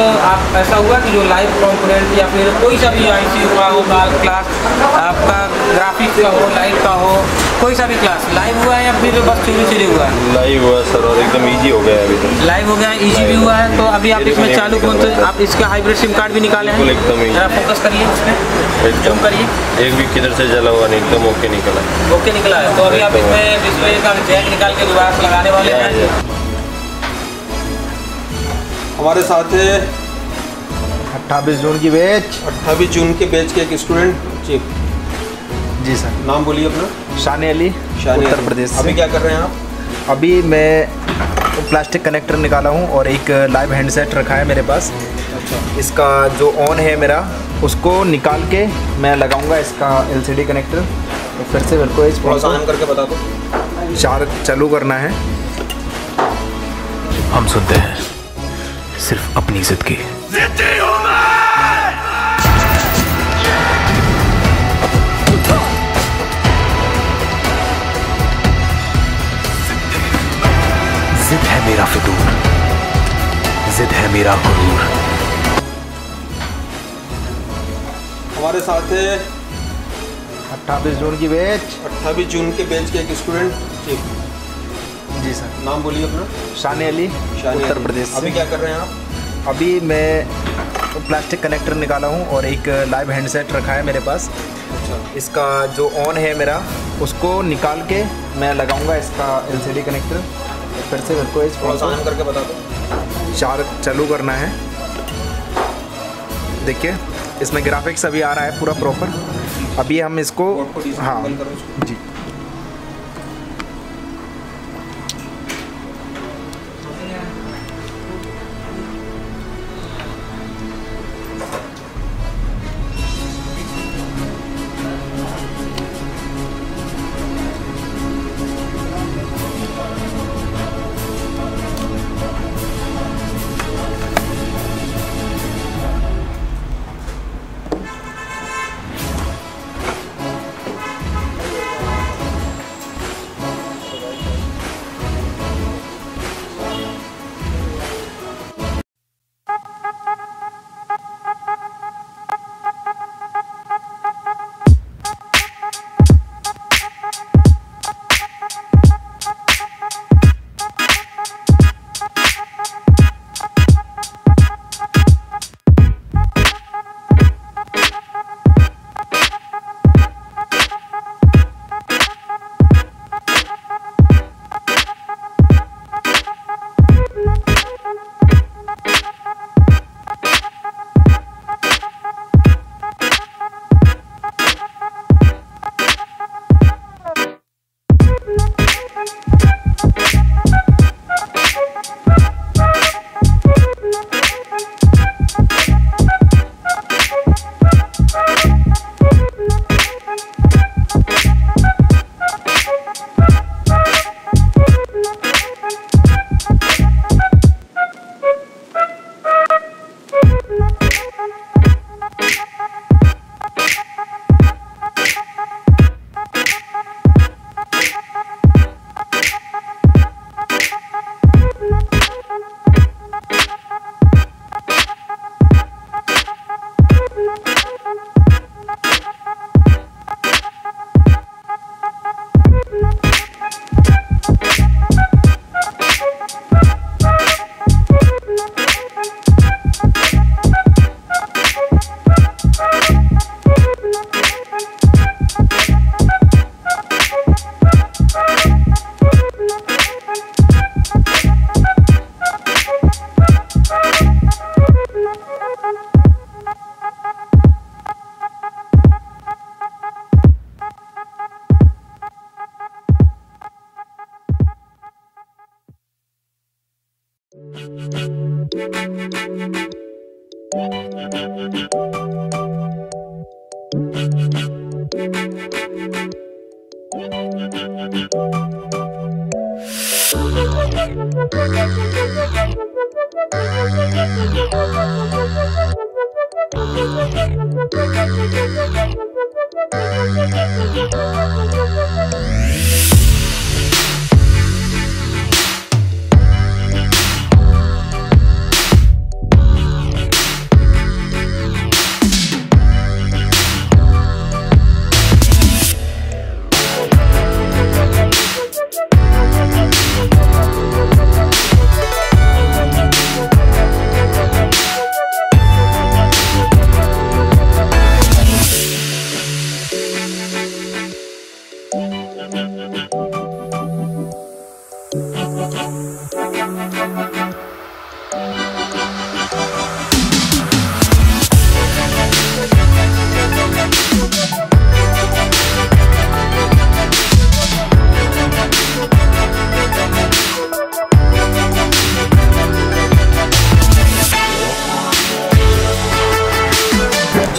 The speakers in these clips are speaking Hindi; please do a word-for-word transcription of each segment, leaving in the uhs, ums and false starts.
आप ऐसा हुआ कि जो लाइव कंपोनेंट या फिर कोई सा भी आईसी हुआ होगा क्लास आपका ग्राफिक्स का हो, लाइट का हो, कोई सा भी क्लास लाइव हुआ है या फिर बस चोरी चोरी हुआ है? लाइव हुआ सर, और एकदम इजी हो गया है अभी तो। लाइव हो गया है, इजी भी हुआ है। तो अभी आप इसमें चालू कौन तो आप इसका हाइब्रिड सिम कार्ड भी निकाले हैं? एकदम जरा फोकस करिए इसमें, जूम करिए। एक भी किधर से जला हुआ नहीं, एकदम ओके निकला। ओके निकला है। तो अभी आप इसमें डिस्प्ले का जैक निकाल के दोबारा लगाने वाले हैं। हमारे साथ है अट्ठाईस जून की बैच अट्ठाईस जून के बैच के एक स्टूडेंट चीफ। जी सर। नाम बोलिए अपना। शानी अली, उत्तर प्रदेश से। अभी क्या कर रहे हैं आप? अभी मैं प्लास्टिक कनेक्टर निकाला हूँ और एक लाइव हैंडसेट रखा है मेरे पास। अच्छा। इसका जो ऑन है मेरा, उसको निकाल के मैं लगाऊंगा इसका एलसीडी कनेक्टर। तो फिर से मेरे को इस ऑन करके बता दो। चार्ज चालू करना है। हम सुनते हैं सिर्फ अपनी जिद की। जिद है मेरा फितूर, जिद है मेरा गुरूर। हमारे साथ है अट्ठाईस जून की बैच अट्ठाईस जून के बैच के एक स्टूडेंट चीफ। जी सर। नाम बोलिए अपना। शानी अली, उत्तर प्रदेश से। अभी क्या कर रहे हैं आप? अभी मैं प्लास्टिक कनेक्टर निकाला हूँ और एक लाइव हैंडसेट रखा है मेरे पास। अच्छा। इसका जो ऑन है मेरा, उसको निकाल के मैं लगाऊंगा इसका एलसीडी कनेक्टर। तो फिर से मेरे को इस ऑन करके बता दो। चार्ज चालू करना है। देखिए इसमें ग्राफिक्स अभी आ रहा है पूरा प्रॉपर। अभी हम इसको, हाँ जी,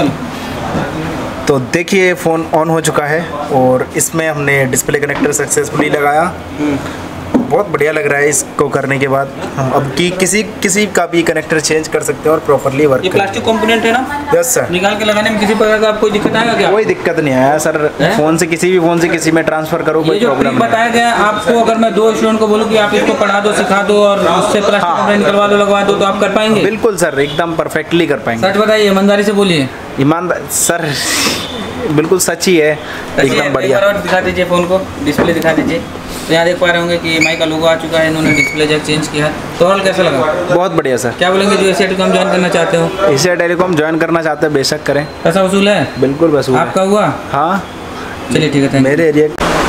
चलो। तो देखिए फ़ोन ऑन हो चुका है और इसमें हमने डिस्प्ले कनेक्टर सक्सेसफुली लगाया। बहुत बढ़िया लग रहा है इसको करने के बाद। हम अब की किसी किसी का भी कनेक्टर चेंज कर सकते हैं और प्रॉपरली वर्क। ये प्लास्टिक कंपोनेंट है ना? Yes sir. निकाल के लगाने में किसी प्रकार का आपको दिक्कत आएगा क्या? कोई दिक्कत नहीं आया सर। फ़ोन से किसी भी फ़ोन से किसी में ट्रांसफ़र करो, कोई ये जो प्रॉब्लम नहीं। बताया गया आपको, अगर मैं दो स्टूडेंट को बोलूँ कि आप इसको पढ़ा दो, सिखा दो और उससे प्लास्टिक कंपोनेंट निकलवा दो, लगवा दो, तो आप कर पाएंगे? बिल्कुल सर, एकदम परफेक्टली कर पाएंगे। सच बताइए, ईमानदारी से बोलिए। ईमानदार सर, बिल्कुल सच ही है, एकदम बढ़िया। एक बार और दिखा दीजिए फ़ोन को, डिस्प्ले दिखा दीजिए। तो यहाँ देख पा रहे होंगे कि माइक का लोगो आ चुका है, इन्होंने डिस्प्ले जैक चेंज किया है। तो हॉल कैसा लगा? बहुत बढ़िया सर। क्या बोलेंगे जो एशिया टेलीकॉम ज्वाइन करना चाहते हो? एशिया टेलीकॉम ज्वाइन करना चाहते हैं, बेशक करें। पैसा वसूल है? बिल्कुल वसूल है। आपका हुआ? हाँ चलिए ठीक है, थैंक मेरे एरिया।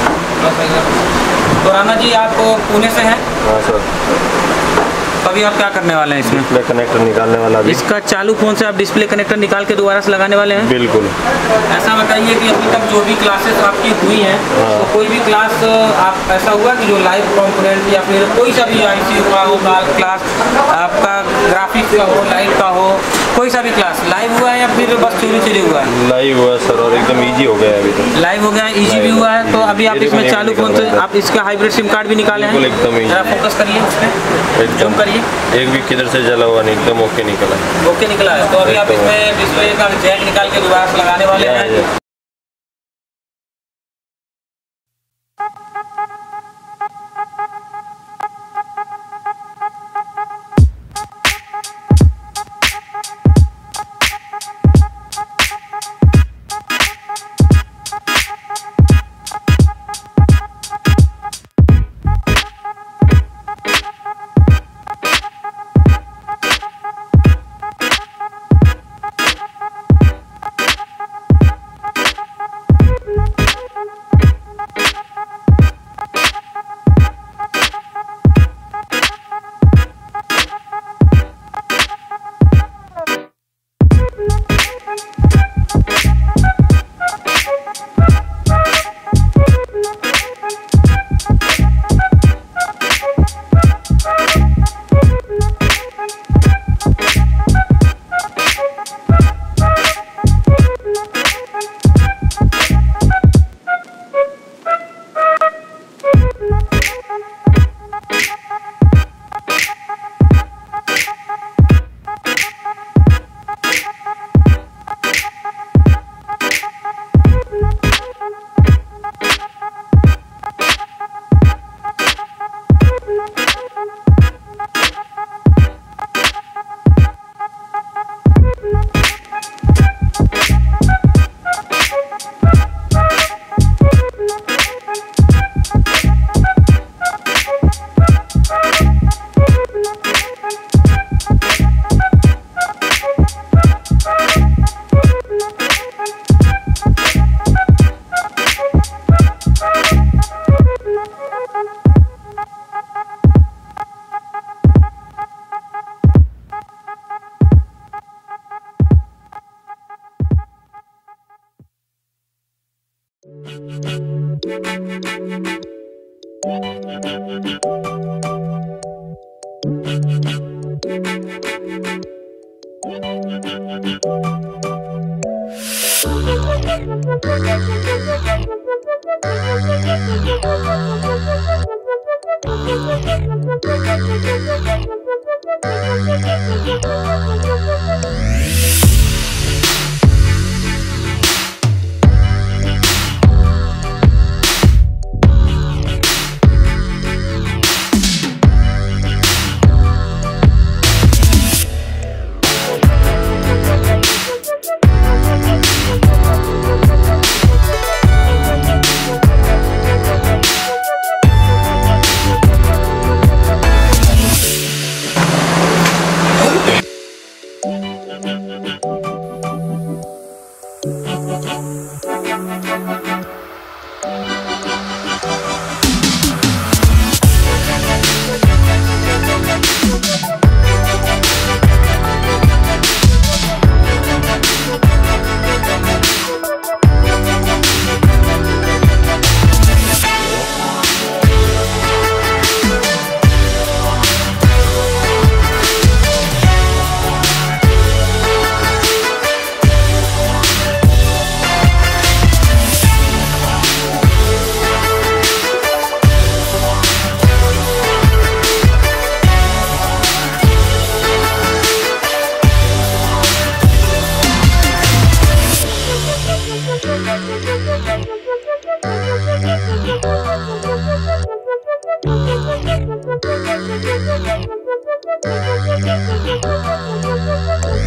तो राणा जी आप पुणे से हैं? हाँ सर। अभी आप क्या करने वाले हैं इसमें? डिस्प्ले कनेक्टर निकालने वाला भी। इसका चालू फ़ोन से आप डिस्प्ले कनेक्टर निकाल के दोबारा से लगाने वाले हैं? बिल्कुल। ऐसा बताइए कि अभी तक जो भी क्लासेस आपकी हुई हैं, तो कोई भी क्लास आप ऐसा हुआ कि जो लाइव कंपोनेंट या फिर कोई सा भी आईसी का हो क्लास, आपका ग्राफिक्स का हो, लाइट का हो, कोई सा भी क्लास लाइव हुआ है या फिर बस चोरी चोरी हुआ है? लाइव हुआ सर, और एकदम इजी हो गया है अभी तो। लाइव हो गया है, इजी भी हुआ है। तो अभी आप इसमें चालू फ़ोन से आप इसका हाइब्रिड सिम कार्ड भी निकाले हैं? बिल्कुल एकदम जरा फोकस करिए इसमें, जूम करिए। एक भी किधर से जला हुआ नहीं, एकदम ओके निकला। ओके निकला है। तो अभी आप इसमें डिस्प्ले का जैक निकाल के दोबारा से लगाने वाले हैं।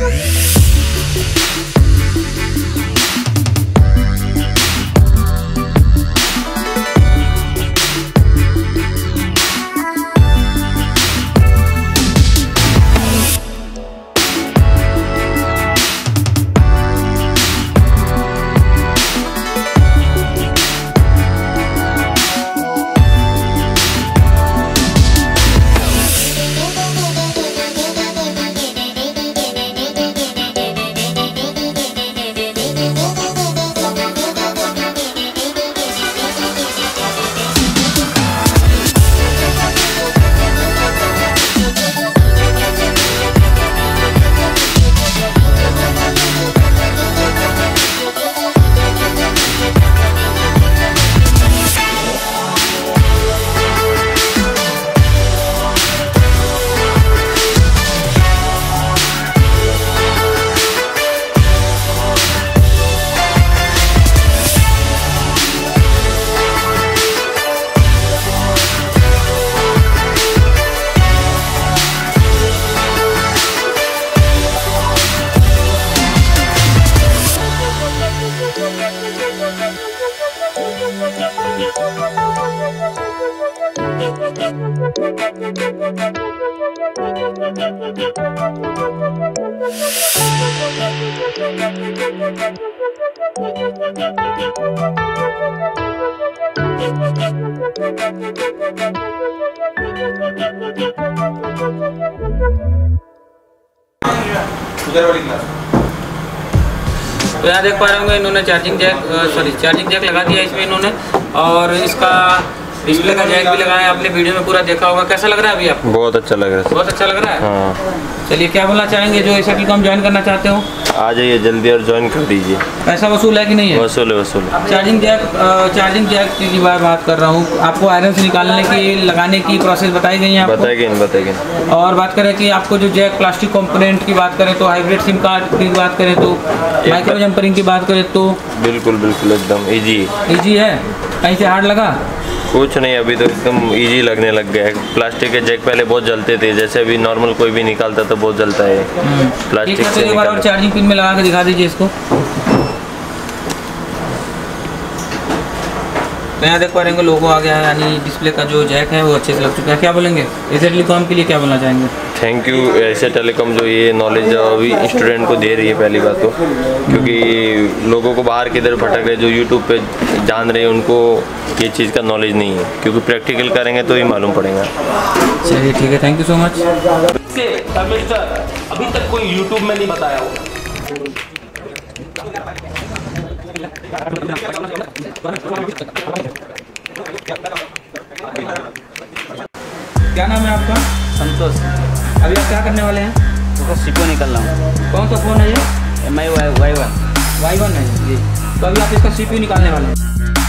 उधर वाली क्लास। तो यहाँ देख पा रहे होंगे इन्होंने charging jack sorry charging jack लगा दिया इसमें इन्होंने, और इसका डिस्प्ले का जैक भी लगाया। आपने वीडियो में पूरा देखा होगा। कैसा लग रहा है अभी आपको? बहुत अच्छा लग रहा है। बहुत अच्छा लग रहा है। हाँ। चलिए, क्या बोलना चाहेंगे जो ऐसा कि हम ज्वाइन करना चाहते हो? आ जाइए जल्दी और ज्वाइन कर दीजिए। पैसा वसूल है कि नहीं है? वसूल है, वसूल है। चार्जिंग जैक चार्जिंग जैक की बार बात कर रहा हूँ। आपको आयरन से निकालने की लगाने की प्रोसेस बताई गई है आपको? बताएगी नहीं बताएगी। और बात करें कि आपको जो जैक प्लास्टिक कंपोनेंट की बात करें तो हाइब्रिड सिम कार्ड की बात करें तो माइक्रो जंपरिंग की बात करें तो बिल्कुल बिल्कुल एकदम इजी इजी है। कहीं से हार्ड लगा? कुछ नहीं, अभी तो एकदम इजी लगने लग गया है। प्लास्टिक के जैक पहले बहुत जलते थे, जैसे अभी नॉर्मल कोई भी निकालता तो बहुत जलता है प्लास्टिक ठीक है, से। तो एक बार और चार्जिंग पिन में लगा के दिखा दीजिए इसको। तो यहाँ देख पा रहे हैं लोगो आ गया है, यानी डिस्प्ले का जो जैक है वो अच्छे से लग चुका है। क्या बोलेंगे एशिया टेलीकॉम के लिए, क्या बोलना चाहेंगे? थैंक यू एशिया टेलीकॉम जो ये नॉलेज अभी स्टूडेंट को दे रही है पहली बात तो, क्योंकि लोगों को बाहर किधर भटक रहे जो यूट्यूब पे जान रहे हैं उनको ये चीज़ का नॉलेज नहीं है, क्योंकि प्रैक्टिकल करेंगे तो ही मालूम पड़ेगा। चलिए ठीक है, थैंक यू सो मच। अभी तक कोई यूट्यूब में नहीं बताया होगा। क्या नाम है आपका? संतोष। अभी आप क्या करने वाले हैं? तो सीपो निकल रहा हूँ। कौन सा फ़ोन है ये? M I Y Y one Y one है जी। तो अभी आप इसका सीपीयू निकालने वाले हैं।